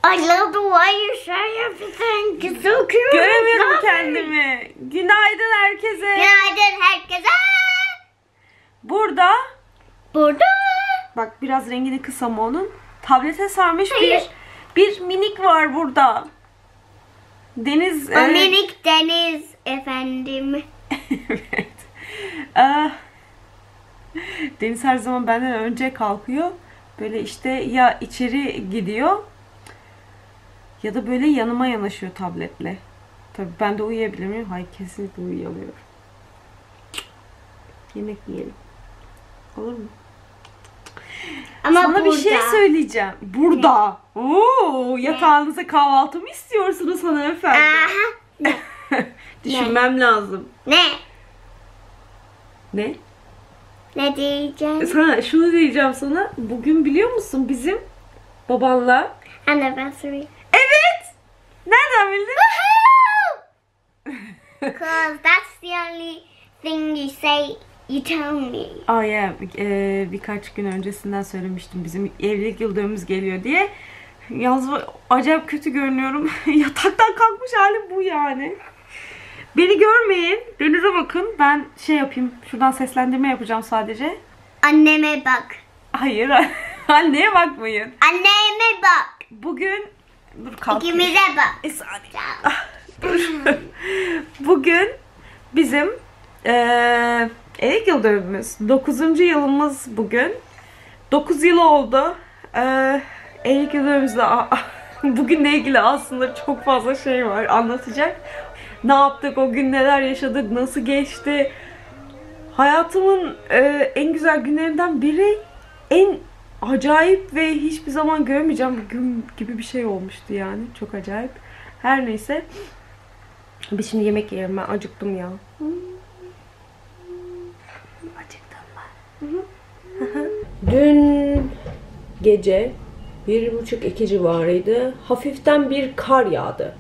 I love the way you say everything. It's so cute. Göremiyorum kendimi. Günaydın herkese. Günaydın herkese. Burada. Bak biraz rengini kısam onun. Tablete sarmış bir minik var burada. Deniz. O minik Deniz efendim. Evet. Deniz her zaman benden önce kalkıyor. Böyle işte ya içeri gidiyor ya da böyle yanıma yanaşıyor tabletle. Tabii ben de uyuyabilir miyim? Hayır, kesinlikle uyuyamıyorum. Yemek yiyelim. Olur mu? Ama sana burada. Bir şey söyleyeceğim. Burada. Oo, yatağınıza kahvaltı mı istiyorsunuz hanımefendi? Aha. Düşünmem lazım. Ne? Ne? Ne diyeceğim? Sana şunu diyeceğim sana. Bugün biliyor musun bizim babanla Anniversary. Evet. Nereden bildin? Because that's the only thing you say. You tell me. Oh yeah. Birkaç gün öncesinden söylemiştim bizim evlilik yıl dönümümüz geliyor diye. Yalnız acayip kötü görünüyorum. Yataktan kalkmış halim bu yani. Beni görmeyin. Denize bakın. Ben şey yapayım. Şuradan seslendirme yapacağım sadece. Anneme bak. Hayır. Anneye bakmayın. Anneme bak. Bugün dur kalk. İkimize bak. Dur. Bugün bizim evlilik yıl dönümümüz. 9. yılımız bugün. 9 yıl oldu. Evlilik yıl dönümümüzde bugünle ilgili aslında çok fazla şey var anlatacak. Ne yaptık, o gün neler yaşadık, nasıl geçti. Hayatımın en güzel günlerinden biri, en acayip ve hiçbir zaman görmeyeceğim bir gün gibi bir şey olmuştu yani. Çok acayip. Her neyse. Biz şimdi yemek yiyelim. Ben acıktım ya. Acıktım ben. Dün gece 1:30-2 civarıydı. Hafiften bir kar yağdı.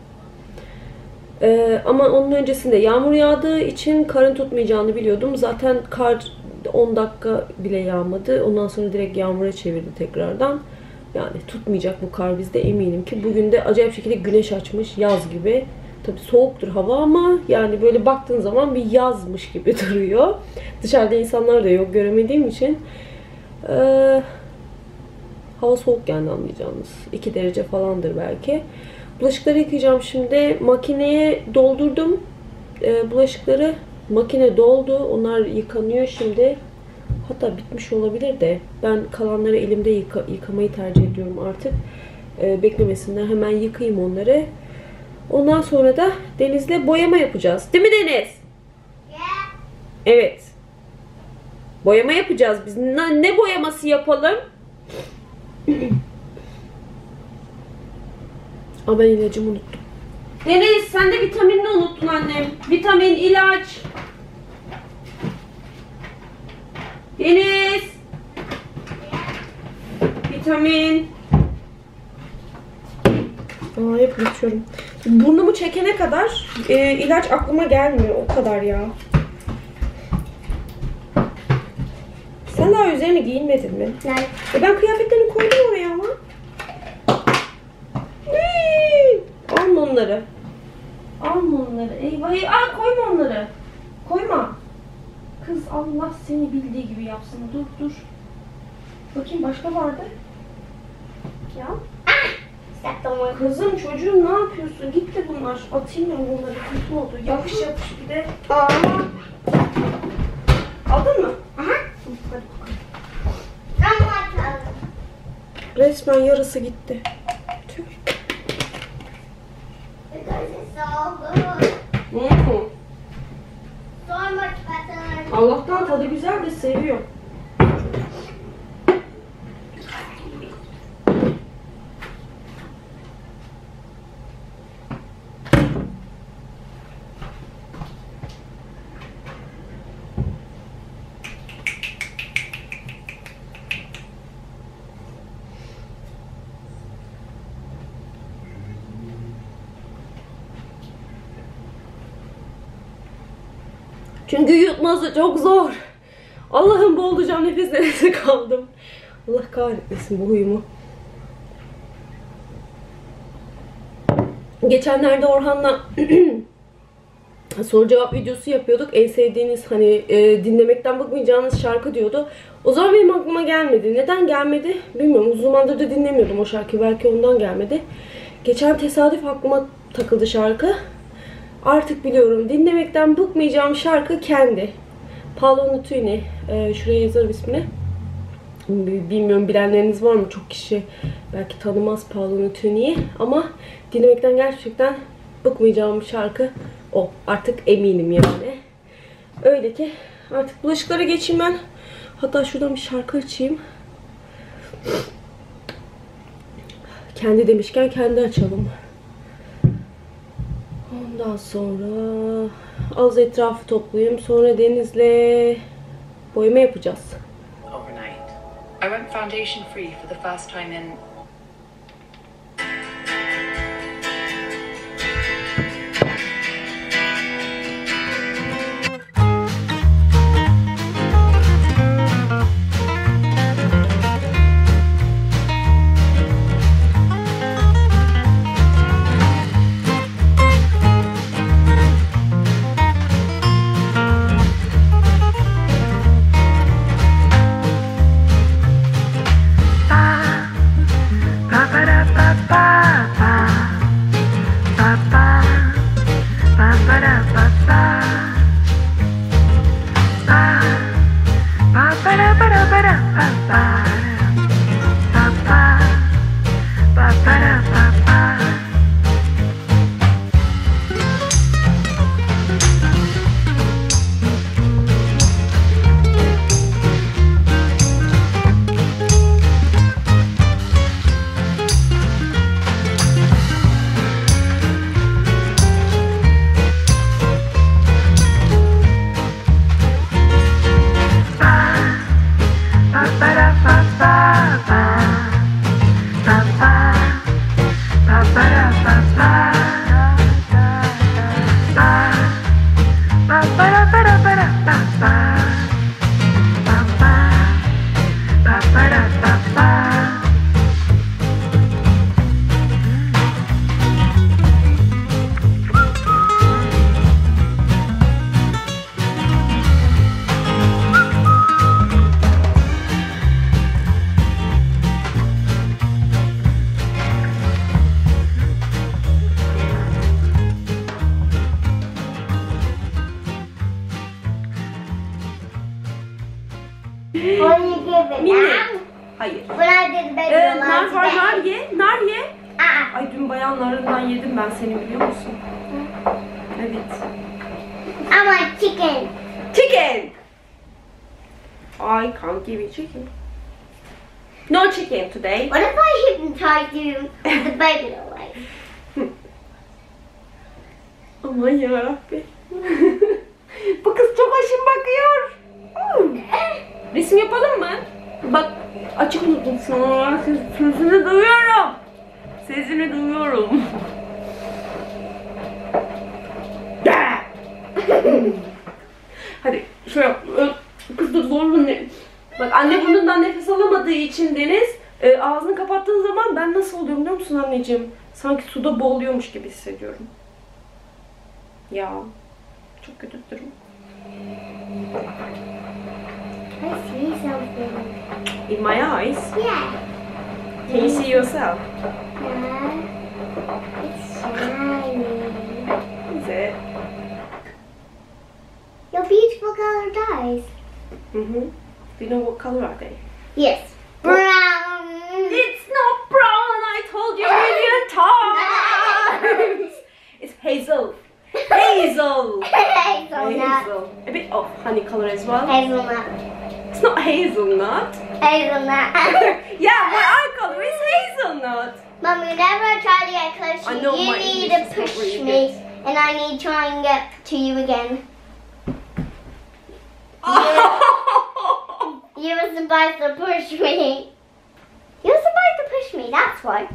Ama onun öncesinde yağmur yağdığı için karın tutmayacağını biliyordum. Zaten kar 10 dakika bile yağmadı. Ondan sonra direkt yağmura çevirdi tekrardan. Yani tutmayacak bu kar bizde, eminim ki. Bugün de acayip şekilde güneş açmış, yaz gibi. Tabii soğuktur hava ama yani böyle baktığın zaman bir yazmış gibi duruyor. Dışarıda insanlar da yok, göremediğim için. Hava soğuk yani, anlayacağınız. 2 derece falandır belki. Bulaşıkları yıkayacağım şimdi. Makineye doldurdum. Bulaşıkları makine doldu. Onlar yıkanıyor şimdi. Hatta bitmiş olabilir de ben kalanları elimde yıkamayı tercih ediyorum artık. Beklemesinler. Hemen yıkayayım onları. Ondan sonra da Deniz'le boyama yapacağız. Değil mi Deniz? Evet. Boyama yapacağız. Biz ne boyaması yapalım? Aa, ben ilacımı unuttum. Deniz, sen de vitaminini unuttun annem. Vitamin, ilaç. Deniz. Vitamin. Aa, hep unutuyorum. Burnumu çekene kadar ilaç aklıma gelmiyor. O kadar ya. Sen daha üzerine giyinmedin mi? Evet. Ben kıyafetlerini koydum oraya ama. Alma onları. Alma onları. Eyvah. Koyma onları. Koyma. Kız Allah seni bildiği gibi yapsın. Dur. Bakayım başka vardı. Ya. Kızım, çocuğum, ne yapıyorsun? Gitti bunlar. Atayım ya bunları. Kötü oldu. Yapış bir de. Aldın mı? Aha. Hadi bakalım. Resmen yarısı gitti. Tüh. Allah'tan tadı güzel de seviyor. Çünkü yutması çok zor. Allah'ım, boğulacağım, nefes nefese kaldım. Allah kahretmesin bu huyumu. Geçenlerde Orhan'la soru cevap videosu yapıyorduk. En sevdiğiniz hani dinlemekten bıkmayacağınız şarkı diyordu. O zaman benim aklıma gelmedi. Neden gelmedi bilmiyorum. Uzun zamandır da dinlemiyordum o şarkıyı. Belki ondan gelmedi. Geçen tesadüf aklıma takıldı şarkı. Artık biliyorum. Dinlemekten bıkmayacağım şarkı Kendi. Paolo Nutini. Şuraya yazarım ismini. Bilmiyorum bilenleriniz var mı? Çok kişi belki tanımaz Paolo Nutini'yi. Ama dinlemekten gerçekten bıkmayacağım şarkı o. Artık eminim yani. Öyle ki artık bulaşıklara geçeyim ben. Hatta şuradan bir şarkı açayım. Kendi demişken kendi açalım. Ondan sonra az etrafı toplayayım. Sonra Deniz'le boyama yapacağız. Overnight. I went foundation free for the first time in Hayır. Nar Nar var, nar ye. Nar ye. Aa. Ay dün bayan narından yedim ben seni biliyor musun? Evet. I want chicken. Chicken! I can't give you chicken. No chicken today. What if I hypnotize you with the baby away? Aman yarabbim. Bu kız çok aşın bakıyor. Resim yapalım mı? Bak açık unuttum sana. Sesini duyuyorum. Sesini duyuyorum. Hadi şöyle yap. Kız da zorlu ne? Bak anne burnundan nefes alamadığı için Deniz ağzını kapattığın zaman ben nasıl oluyorum biliyor musun anneciğim? Sanki suda boğuluyormuş gibi hissediyorum. Ya çok kötü bir durum. I see something. In my eyes? Yeah. Can you see yourself? Yeah. It's shiny. Is it? Your beautiful colored eyes. Mm-hmm. Do you know what color are they? Yes. Brown. It's not brown, I told you a million times! It's hazel. Hazel! Hazelnut. A bit of honey color as well. Hazelnut. It's not hazelnut. Hazelnut. Yeah, my eye color is hazelnut. Mum, whenever I try to get close I to know you, my you need English to is not push really me, good. and I need to try and get to you again. You were supposed to push me. You were supposed to push me, that's why.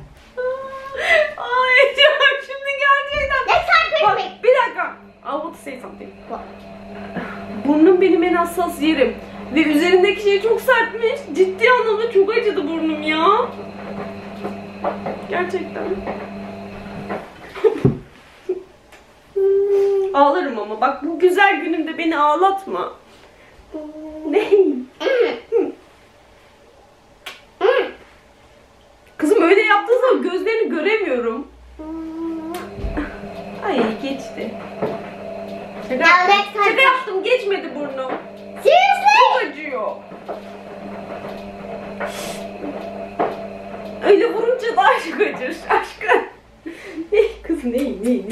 Ay canım şimdi gerçekten. Next time push Bak me. bir dakika. I want to say something. What? Burnum benim en hassas yerim. Ve üzerindeki şey çok sertmiş. Ciddi anlamda çok acıdı burnum ya. Gerçekten. Ağlarım ama bak bu güzel günümde beni ağlatma. Ne? Kızım öyle yaptığın zaman gözlerini göremiyorum. Ay geçti. Şaka yaptım, geçmedi burnum. Seriously? Çok acıyor. Öyle vurunca daha çok acır aşkım. Kız ne?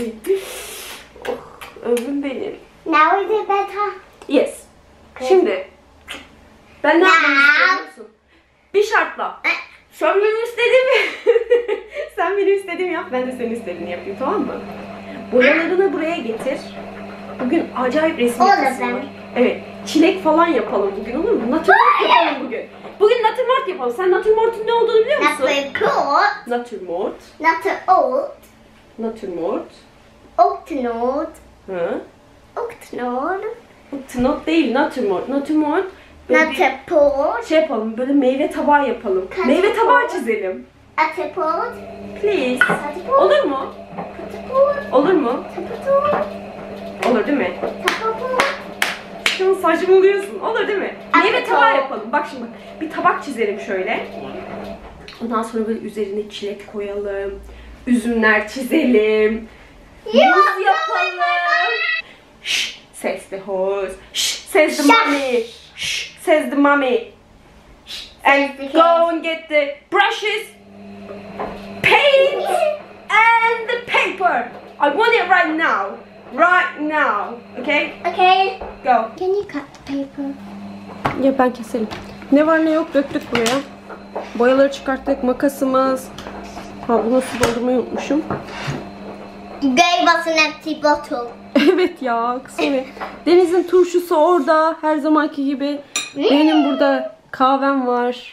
Oh, ömrüm benim. Now is it better? Yes. Şimdi ben ne yapmamı istiyor musun? Bir şartla. Sen benim istediğimi sen benim istediğimi yap, ben de senin istediğini yapayım, tamam mı? Boyalarını buraya getir. Bugün acayip resim Olur yapasın ben. var. Evet. Çilek falan yapalım bugün, olur mu? Natürmort yapalım bugün. Bugün natürmort yapalım. Sen natürmortun ne olduğunu biliyor musun? Naturmort. Natürmort. Naturolt. Natürmort. Oktnord. Hı. Oktnord. Tnot değil, natürmort. Natürmort. Böyle bir Naturport. şey yapalım, böyle meyve tabağı yapalım. Meyve tabağı çizelim. Ataport. Please. Ataport. Olur mu? Ataport. Olur mu? Tapaport. Olur değil mi? Tapaport. Şunu saçmalıyorsun. Olur değil mi? Meyve Evet, tabağı o. yapalım. Bak şimdi bir tabak çizelim şöyle. Ondan sonra böyle üzerine çilek koyalım. Üzümler çizelim. Muz yapalım. Şşş, says the horse. Şşş, says the mommy. Şşş, says the mommy. And Says the go cat. and get the brushes, paint, and the paper. I want it right now. Right now. Okay? Okay. Go. Can you cut the paper? Ya ben keselim. Ne var ne yok döktük buraya. Boyaları çıkarttık. Makasımız. Ha bunu su doldurmayı unutmuşum. You gave us an empty bottle. Evet ya. Kısmi. Deniz'in turşusu orada. Her zamanki gibi. Benim burada kahvem var.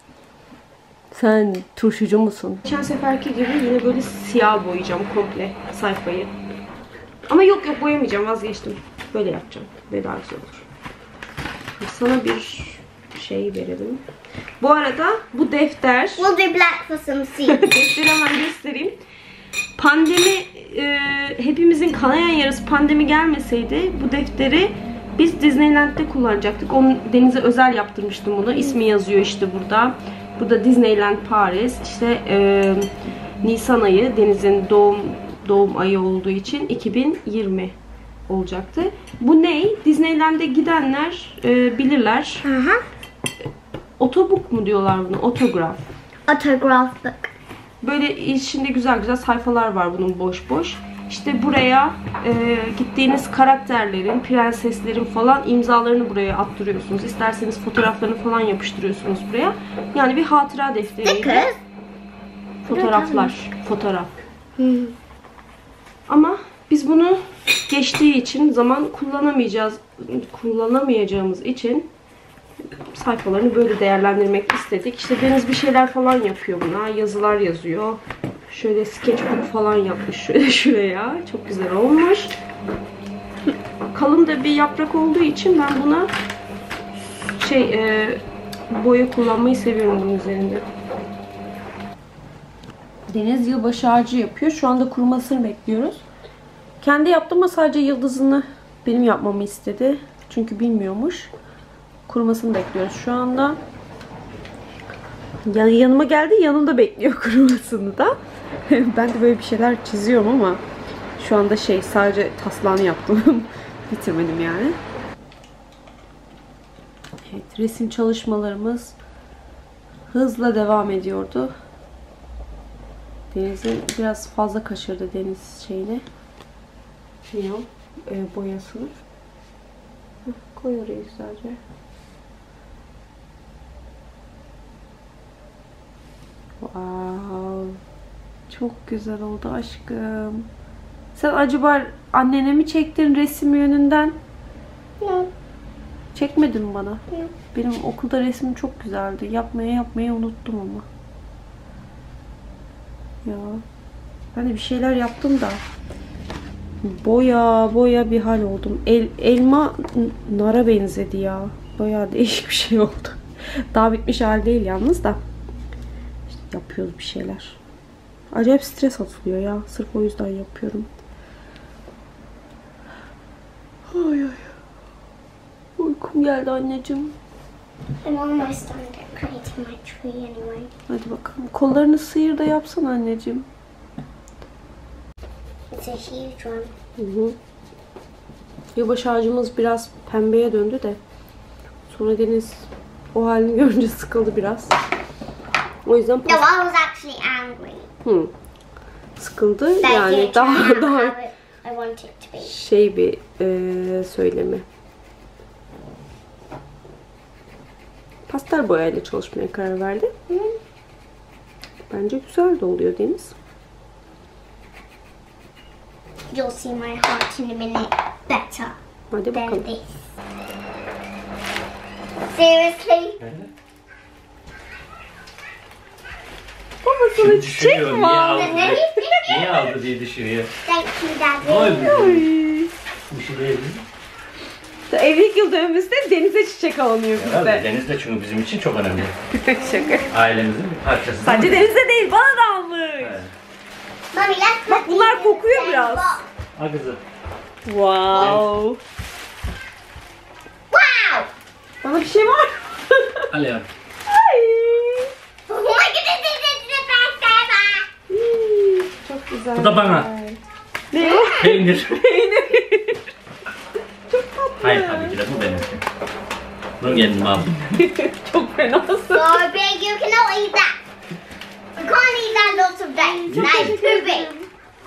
Sen turşucu musun? Geçen seferki gibi yine böyle siyah boyayacağım komple sayfayı. Ama yok boyamayacağım, vazgeçtim. Böyle yapacağım. Böyle daha güzel olur. Sana bir şey verelim. Bu arada bu defter, We'll do black for some seeds. defteri hemen göstereyim. Pandemi, hepimizin kanayan yarası pandemi gelmeseydi bu defteri biz Disneyland'de kullanacaktık. Onun Deniz'e özel yaptırmıştım bunu. İsmi yazıyor işte burada. Burada Disneyland Paris. İşte Nisan ayı Deniz'in doğum ayı olduğu için 2020 olacaktı. Bu ne? Disneyland'e gidenler bilirler. Otobuk mu diyorlar bunu? Otograf. Autograph book. Böyle içinde güzel güzel sayfalar var bunun boş boş. İşte buraya gittiğiniz karakterlerin, prenseslerin falan imzalarını buraya attırıyorsunuz. İsterseniz fotoğraflarını falan yapıştırıyorsunuz buraya. Yani bir hatıra defteriydi. Stickers? Fotoğraflar. Fotoğraf. Ama biz bunu geçtiği için zaman kullanamayacağımız için sayfalarını böyle değerlendirmek istedik. İşte Deniz bir şeyler falan yapıyor buna. Yazılar yazıyor. Şöyle sketchbook falan yapmış şöyle şuraya. Çok güzel olmuş. Kalın da bir yaprak olduğu için ben buna boya kullanmayı seviyorum bunun üzerinde. Deniz yılbaşı ağacı yapıyor. Şu anda kurumasını bekliyoruz. Kendi yaptım ama sadece yıldızını benim yapmamı istedi. Çünkü bilmiyormuş. Kurumasını bekliyoruz şu anda. Yani yanıma geldi, yanımda bekliyor kurumasını da. Ben de böyle bir şeyler çiziyorum ama şu anda sadece taslağını yaptım. Bitirmedim yani. Evet, resim çalışmalarımız hızla devam ediyordu. Deniz'in biraz fazla kaçırdı Deniz boyasını. Koy oraya güzelce. Wow. Çok güzel oldu aşkım. Sen acaba annene mi çektin resim yönünden? Yok. Çekmedin mi bana? Yok. Benim okulda resmim çok güzeldi. Yapmayı unuttum ama. Ya. Ben de bir şeyler yaptım da. Boya bir hal oldum. Elma nara benzedi ya. Bayağı değişik bir şey oldu. Daha bitmiş hal değil yalnız da. İşte yapıyoruz bir şeyler. Acayip stres atılıyor ya. Sırf o yüzden yapıyorum. geldi anneciğim. I'm almost done decorating my tree anyway. Hadi bakalım. Kollarını sıyır da yapsan anneciğim. It's a huge one. Hı hı. Yılbaşı ağacımız biraz pembeye döndü de. Sonra Deniz o halini görünce sıkıldı biraz. O yüzden No, I was actually angry. sıkıldı. That I Yani didn't turn out daha how I want it to be. şey bir söylemi. Pastel boyayla çalışmaya karar verdi. Bence güzel de oluyor Deniz. You'll see my heart in a minute better Hadi than bakalım. this. Seriously? Baba sana çiçek Düşünüyorum, mi niye aldın? aldı diye. Niye aldı diye düşünüyor. Thank you, Ne Daddy. oldu? Ay. Bir şey değil mi? Evlilik yıl dönümümüzde Deniz'e çiçek alınıyor Herhalde bizde. Deniz de çünkü bizim için çok önemli. Şaka. Ailemizin bir parçası. Sadece değil mi? Deniz'e değil, bana da almış. Evet. Mommy, let's Bak put bunlar these in the kokuyor same biraz. box. Ha kızım. Wow. Wow! Bana bir şey var. Al yavrum. Ay. Oh my goodness, this is the best ever! Çok güzel. Bu da bana. Ne o? Peynir. Çok tatlı. Hayır tabii ki de bu benim. Bunu kendim aldım. Çok fenasın. So big, you cannot eat that. You can't eat that lots of days. That is too big.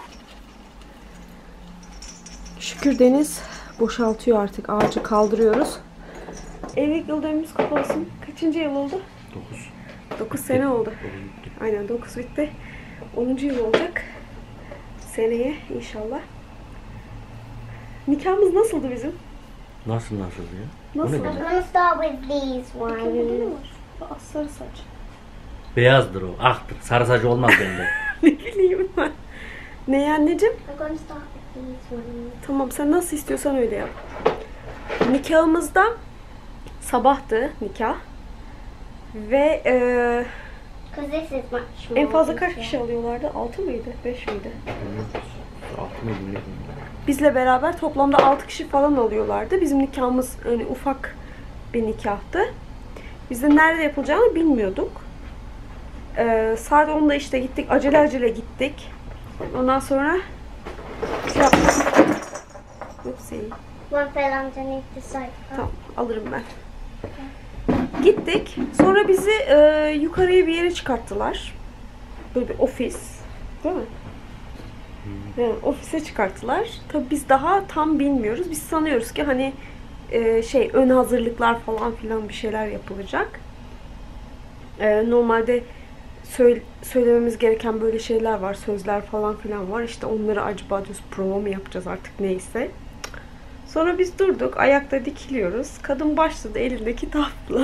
Şükür Deniz boşaltıyor artık. Ağacı kaldırıyoruz. Evlilik yıl dönümümüz kutlu olsun. Kaçıncı yıl oldu? 9 sene oldu. Aynen 9 bitti. 10. yıl olacak. Seneye inşallah. Nikahımız nasıldı bizim? Nasıl ya? Nasıl? I'm gonna start with these ones. Sarı saç. Beyazdır o, aktır. Sarı saç olmaz bende. Ne bileyim ben. Ne anneciğim? I'm gonna start with these ones. Tamam sen nasıl istiyorsan öyle yap. Nikahımızda sabahtı nikah. Ve Because this is much more. en fazla kaç easier. kişi alıyorlardı? 6 mıydı? 5 miydi? Altı mı bilmiyorum. Bizle beraber toplamda 6 kişi falan alıyorlardı. Bizim nikahımız hani ufak bir nikahtı. Biz de nerede yapılacağını bilmiyorduk. Saat 10'da işte gittik. Acele gittik. Ondan sonra şey yaptık. Oopsie. One fell underneath the sofa. Tamam alırım ben. Gittik. Sonra bizi yukarıya bir yere çıkarttılar. Böyle bir ofis. Değil mi? Yani ofise çıkarttılar. Tabii biz daha tam bilmiyoruz. Biz sanıyoruz ki hani ön hazırlıklar falan filan bir şeyler yapılacak. Normalde söylememiz gereken böyle şeyler var. Sözler falan filan var. İşte onları acaba diyoruz promo mu yapacağız artık neyse. Sonra biz durduk. Ayakta dikiliyoruz. Kadın başladı elinde kitapla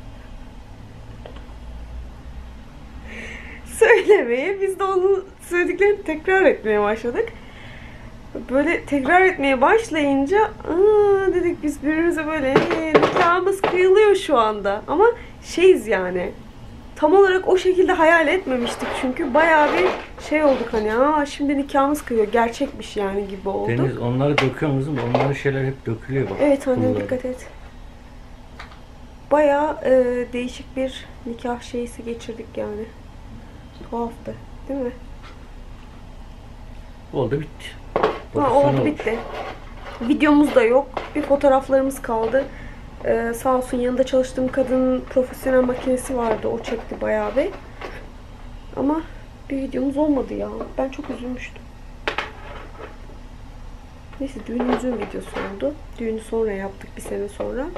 söylemeye. Biz de onun söylediklerini tekrar etmeye başladık. Böyle tekrar etmeye başlayınca dedik biz birbirimize böyle nikahımız kıyılıyor şu anda. Ama şeyiz yani. Tam olarak o şekilde hayal etmemiştik çünkü bayağı bir şey olduk hani şimdi nikahımız kıyıyor gerçekmiş yani gibi oldu. Deniz onları döküyor musun? Onların şeyler hep dökülüyor bak. Evet annem Bunlar. dikkat et. Bayağı değişik bir nikah şeysi geçirdik yani. Tuhaftı değil mi? Oldu bitti. Ha, oldu bitti. Videomuz da yok. Bir fotoğraflarımız kaldı. Sağ olsun yanında çalıştığım kadının profesyonel makinesi vardı. O çekti bayağı bir. Ama bir videomuz olmadı ya. Ben çok üzülmüştüm. Neyse düğünümüzün videosu oldu. Düğünü sonra yaptık bir sene sonra.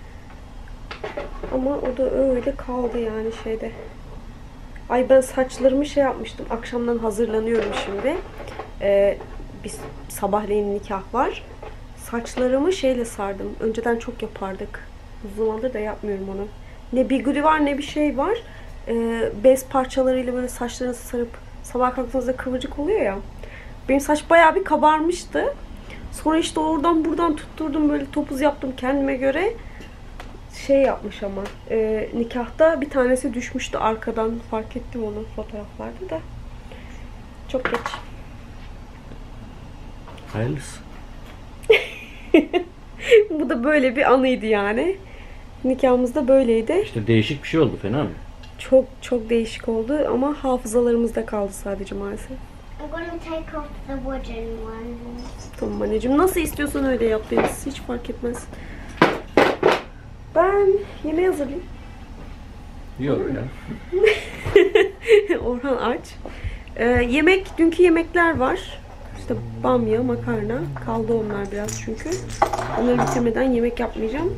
Ama o da öyle kaldı yani şeyde. Ay ben saçlarımı şey yapmıştım. Akşamdan hazırlanıyorum şimdi. Biz sabahleyin nikah var. Saçlarımı şeyle sardım. Önceden çok yapardık. Uzun zamandır da yapmıyorum onu. Ne bigudi var ne bir şey var. Bez parçalarıyla böyle saçlarınızı sarıp sabah kalktığınızda kıvırcık oluyor ya. Benim saç bayağı bir kabarmıştı. Sonra işte oradan buradan tutturdum böyle topuz yaptım kendime göre. Şey yapmış ama nikahta bir tanesi düşmüştü arkadan. Fark ettim onu fotoğraflarda da. Çok geç. Hayırlısı. Bu da böyle bir anıydı yani. Nikahımız da böyleydi. İşte değişik bir şey oldu, fena mı? Çok çok değişik oldu ama hafızalarımızda kaldı sadece maalesef. I'm going to take off the wooden ones. Tamam anneciğim, nasıl istiyorsan öyle yap Deniz. Hiç fark etmez. Ben yemeği hazırlayayım. Yok ya. Orhan aç. Dünkü yemekler var. İşte bamya, makarna. Kaldı onlar biraz çünkü. Onları bitirmeden yemek yapmayacağım.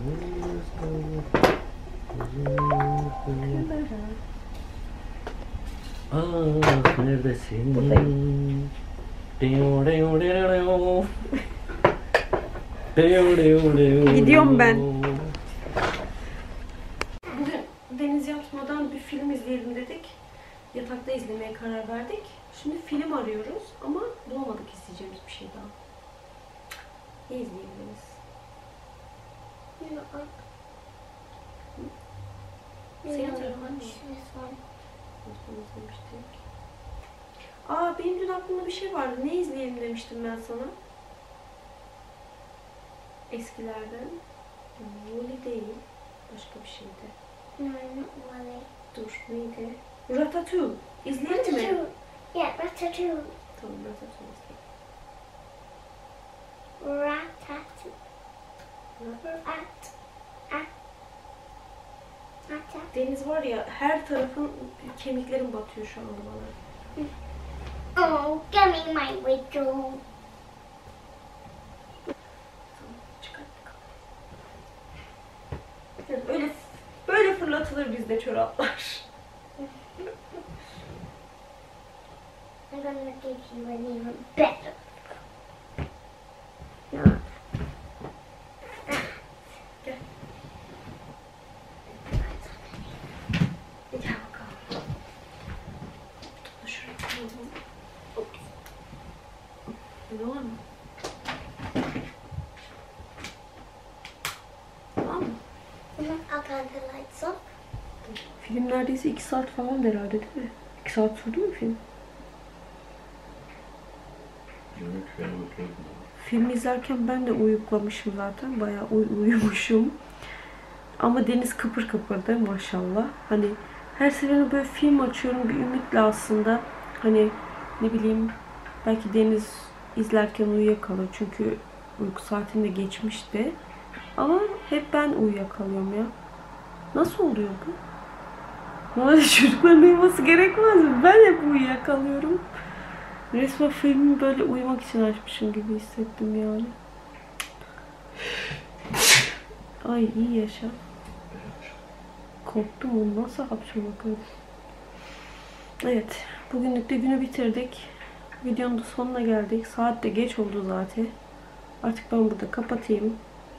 Ah, neredesin? Buradayım. Gidiyorum ben. Bugün Deniz yatmadan bir film izleyelim dedik. Yatakta izlemeye karar verdik. Şimdi film arıyoruz ama bulamadık izleyeceğimiz bir şey daha. Ne izleyebiliriz? Seni atarım anne. İzlemiştik. Benim dün aklımda bir şey vardı. Ne izleyelim demiştim ben sana. Eskilerden. Wall-E değil. Başka bir şeydi. No, not Wally. Dur, neydi? Ratatouille. İzleyelim mi? Ratatouille. Yeah, Ratatouille. Tamam, Ratatouille izleyelim. Deniz var ya, her tarafın kemiklerim batıyor şu anda bana. Oh, give me my whistle. Tamam, çıkart bakalım. Evet, böyle fırlatılır bizde çoraplar. I'm gonna give you an even better. No. Gel. Gel bakalım. Topla şuraya koyalım. Hop. Böyle olur mu? Tamam mı? I'll turn the lights off. Film neredeyse 2 saat falan herhalde değil mi? 2 saat sürdü mü film? Film izlerken ben de uyuklamışım zaten. Bayağı uyumuşum. Ama Deniz kıpır kıpırdı maşallah. Hani her seferinde böyle film açıyorum bir ümitle aslında. Hani ne bileyim belki Deniz izlerken uyuyakalır. Çünkü uyku saatim de geçmişti. Ama hep ben uyuyakalıyorum ya. Nasıl oluyor bu? Normalde çocukların uyuması gerekmez mi? Ben hep uyuyakalıyorum. Resmen filmi böyle uyumak için açmışım gibi hissettim yani. Ay iyi yaşa. Korktum, onu nasıl hapşır bakalım. Evet, bugünlük de günü bitirdik. Videonun da sonuna geldik. Saat de geç oldu zaten. Artık ben burada kapatayım.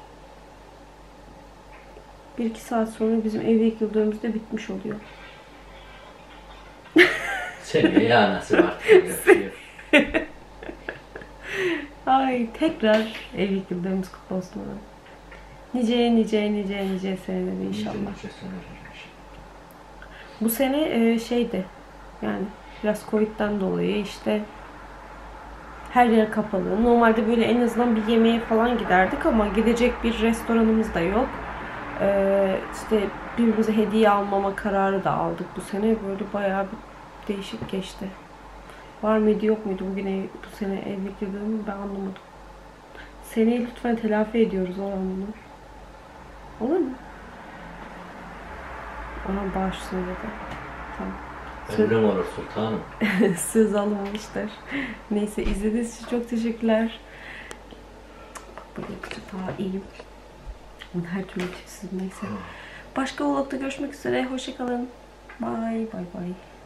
1-2 saat sonra bizim evlilik yıl dönümümüz de bitmiş oluyor. Senin ya nasıl var? Ay tekrar evlilik yıl dönümümüz kutlu olsun. Nice seneler inşallah. Bu sene şeydi yani biraz Covid'den dolayı işte her yer kapalı. Normalde böyle en azından bir yemeğe falan giderdik ama gidecek bir restoranımız da yok. İşte birbirimize hediye almama kararı da aldık bu sene. Böyle bayağı bir değişik geçti. Var mıydı yok muydu bu sene evlilik yıl dönümü ben anlamadım. Seneyi lütfen telafi ediyoruz Orhan bunu. Olur mu? Orhan bağışlasın dedi. Tamam. Emrim olur sultanım. Söz alınmıştır. Neyse izlediğiniz için çok teşekkürler. Bak böyle küçük daha iyiyim. Her türlü tipsiz neyse. Başka vlogda görüşmek üzere. Hoşçakalın. Bye bye bye.